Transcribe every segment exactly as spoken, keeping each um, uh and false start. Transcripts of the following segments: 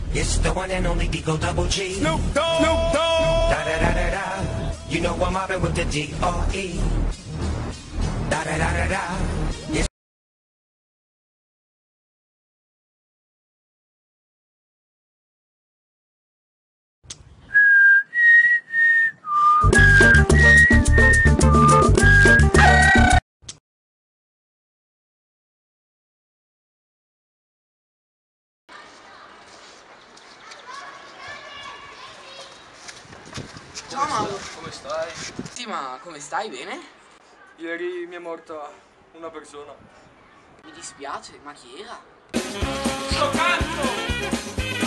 It's the one and only Digo Double G. Snoop Dogg. Snoop Dogg. Da da da da da. You know I'm mobbing with the D R E. Da da da da da. Yes. Ciao Mauro. Come stai? Sì, ma come stai? Bene? Ieri mi è morta una persona. Mi dispiace, ma chi era? Sto cazzo!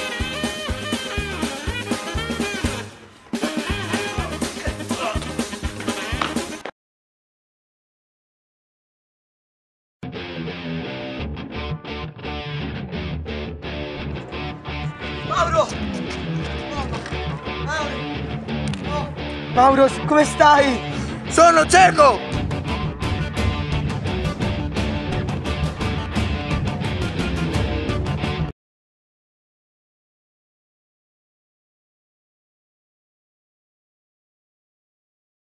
Mauro! Mauro! Mauro, come stai? Sono cieco!